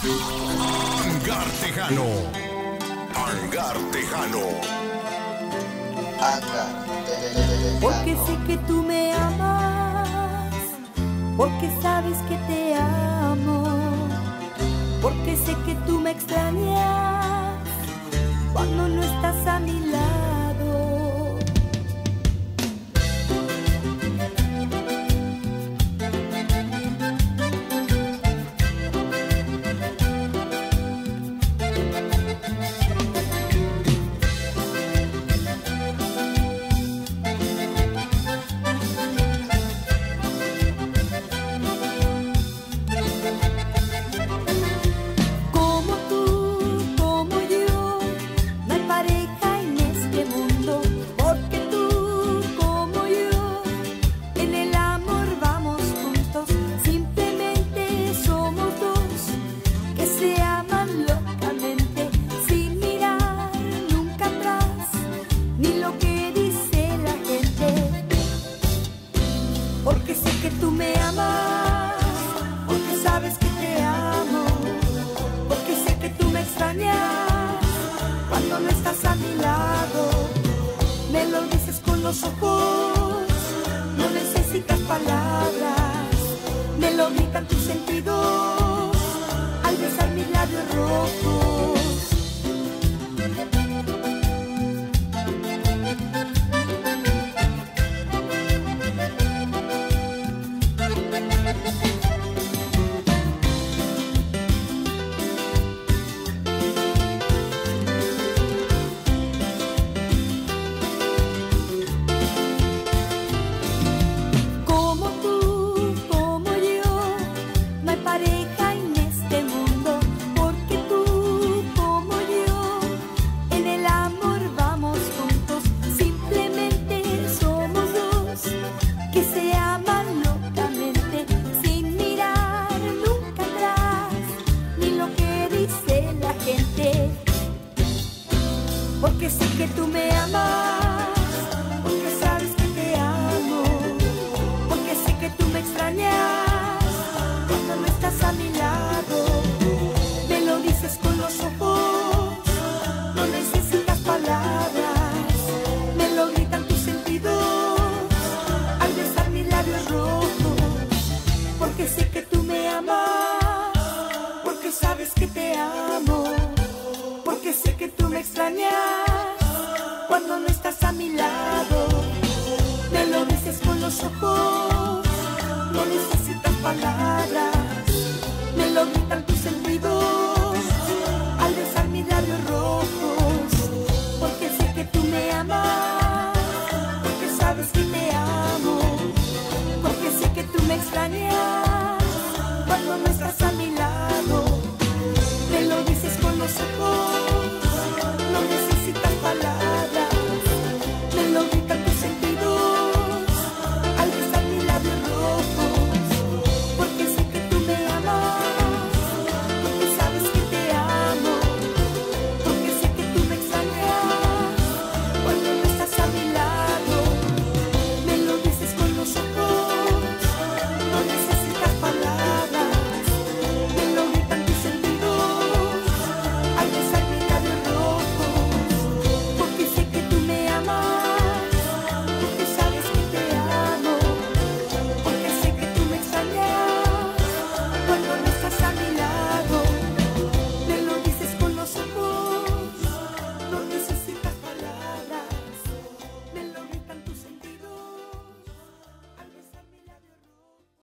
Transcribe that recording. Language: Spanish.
Hangar Tejano. Hangar Tejano. Porque sé que tú me amas, porque sabes que te amo, porque sé que tú me extrañas cuando no estás a mi lado. Porque sé que tú me amas, porque sabes que te amo, porque sé que tú me extrañas cuando no estás a mi lado. Me lo dices con los ojos, no necesitas palabras, me lo gritan tus sentidos al besar mis labios rojos. Porque sé que tú me amas, porque sabes que te amo, porque sé que tú me extrañas cuando no estás a mi lado. Me lo dices con los ojos, no necesitas palabras, me lo gritan tus sentidos al besar mis labios rojos. Porque sé que tú me amas, porque sabes que te amo, porque sé que tú me extrañas cuando no estás a mi lado. Me lo dices con los ojos, no necesitas palabras, me lo gritan